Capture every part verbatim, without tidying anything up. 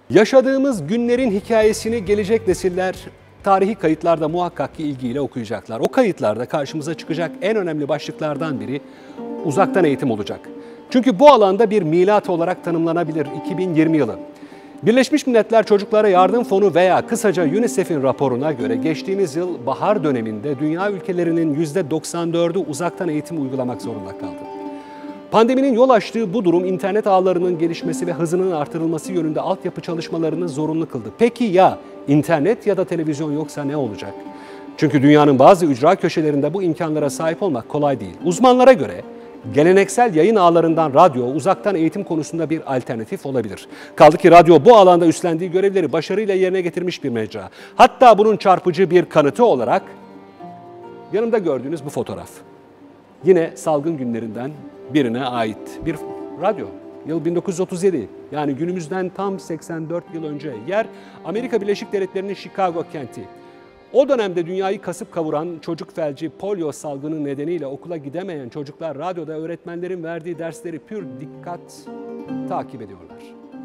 Yaşadığımız günlerin hikayesini gelecek nesiller tarihi kayıtlarda muhakkak ki ilgiyle okuyacaklar. O kayıtlarda karşımıza çıkacak en önemli başlıklardan biri uzaktan eğitim olacak. Çünkü bu alanda bir milat olarak tanımlanabilir iki bin yirmi yılı. Birleşmiş Milletler Çocuklara Yardım Fonu veya kısaca UNICEF'in raporuna göre geçtiğimiz yıl bahar döneminde dünya ülkelerinin yüzde doksan dördü uzaktan eğitim uygulamak zorunda kaldı. Pandeminin yol açtığı bu durum internet ağlarının gelişmesi ve hızının artırılması yönünde altyapı çalışmalarını zorunlu kıldı. Peki ya internet ya da televizyon yoksa ne olacak? Çünkü dünyanın bazı ücra köşelerinde bu imkanlara sahip olmak kolay değil. Uzmanlara göre geleneksel yayın ağlarından radyo uzaktan eğitim konusunda bir alternatif olabilir. Kaldı ki radyo bu alanda üstlendiği görevleri başarıyla yerine getirmiş bir mecra. Hatta bunun çarpıcı bir kanıtı olarak yanımda gördüğünüz bu fotoğraf. Yine salgın günlerinden birine ait bir radyo. Yıl bin dokuz yüz otuz yedi, yani günümüzden tam seksen dört yıl önce. Yer Amerika Birleşik Devletleri'nin Chicago kenti. O dönemde dünyayı kasıp kavuran çocuk felci, polio salgını nedeniyle okula gidemeyen çocuklar radyoda öğretmenlerin verdiği dersleri pür dikkat takip ediyorlar.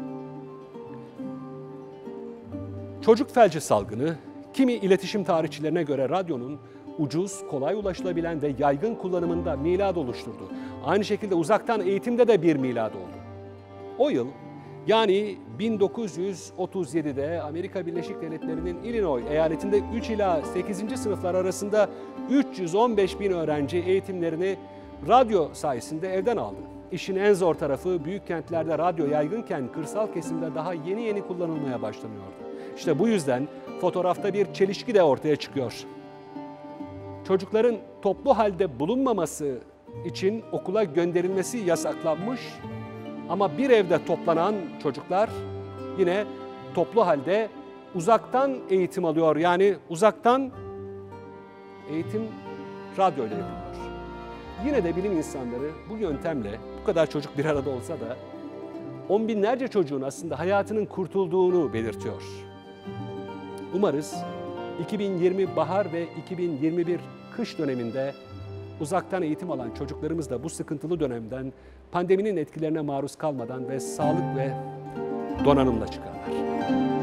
Çocuk felci salgını kimi iletişim tarihçilerine göre radyonun ucuz, kolay ulaşılabilen ve yaygın kullanımında milad oluşturdu. Aynı şekilde uzaktan eğitimde de bir milad oldu. O yıl, yani bin dokuz yüz otuz yedi'de Amerika Birleşik Devletleri'nin Illinois eyaletinde üç ila sekizinci sınıflar arasında üç yüz on beş bin öğrenci eğitimlerini radyo sayesinde evden aldı. İşin en zor tarafı, büyük kentlerde radyo yaygınken kırsal kesimde daha yeni yeni kullanılmaya başlanıyordu. İşte bu yüzden fotoğrafta bir çelişki de ortaya çıkıyor. Çocukların toplu halde bulunmaması için okula gönderilmesi yasaklanmış ama bir evde toplanan çocuklar yine toplu halde uzaktan eğitim alıyor. Yani uzaktan eğitim radyoyla yapılıyor. Yine de bilim insanları bu yöntemle bu kadar çocuk bir arada olsa da on binlerce çocuğun aslında hayatının kurtulduğunu belirtiyor. Umarız iki bin yirmi bahar ve iki bin yirmi bir kış döneminde uzaktan eğitim alan çocuklarımız da bu sıkıntılı dönemden pandeminin etkilerine maruz kalmadan ve sağlık ve donanımla çıkarlar.